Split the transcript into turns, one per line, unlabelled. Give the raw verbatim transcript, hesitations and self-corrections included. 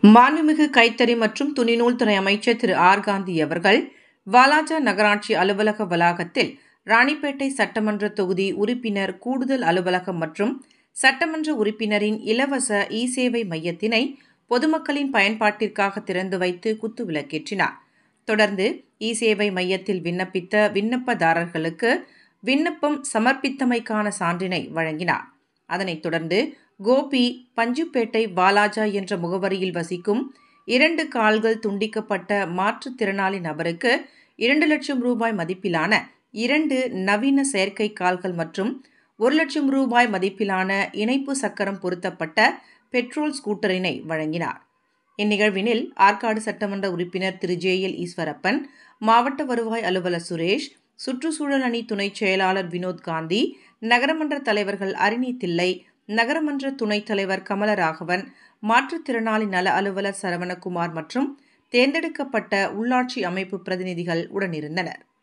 மாண்புமிகு கைத்தறி மற்றும் துணிநூல் துறை அமைச்சர் திரு ஆர் காந்தி அவர்கள் வாலாஜா நகராட்சி அலுவலக வளாகத்தில் ராணிப்பேட்டை சட்டமன்ற தொகுதி உறுப்பினர் கூடுதல் அலுவலகம் மற்றும் சட்டமன்ற உறுப்பினரின் இலவச இ சேவை மையத்தினை பொதுமக்களின் பயன்பாட்டிற்காக திறந்து வைத்து குத்துவிளக்கேற்றினார். தொடர்ந்து இ சேவை மையத்தில் விண்ணப்பித்த விண்ணப்பதாரர்களுக்கு விண்ணப்பம் சமர்ப்பித்தமைக்கான சான்றினை வழங்கினார். அதனைத் தொடர்ந்து கோபி பஞ்சுப்பேட்டை வாலாஜா என்ற முகவரியில் வசிக்கும் இரண்டு கால்கள் துண்டிக்கப்பட்ட மாற்றுத்திறனாளி நபருக்கு இரண்டு லட்சம் ரூபாய் மதிப்பிலான இரண்டு நவீன செயற்கை கால்கள் மற்றும் ஒரு லட்சம் ரூபாய் மதிப்பிலான இணைப்பு சக்கரம் பொருத்தப்பட்ட பெட்ரோல் ஸ்கூட்டரினை வழங்கினார். இந்நிகழ்வினில் ஆற்காடு சட்டமன்ற உறுப்பினர் திரு ஜே எல் ஈஸ்வரப்பன், மாவட்ட வருவாய் அலுவலர் சுரேஷ், சுற்றுச்சூழல் அணி துணைச் செயலாளர் வினோத் காந்தி, நகரமன்ற தலைவர்கள் அரிணி தில்லை, நகரமன்ற துணைத் தலைவர் கமலராகவன், மாற்றுத்திறனாளி நல அலுவலர் சரவணகுமார் மற்றும் தேர்ந்தெடுக்கப்பட்ட உள்ளாட்சி அமைப்பு பிரதிநிதிகள் உடனிருந்தனர்.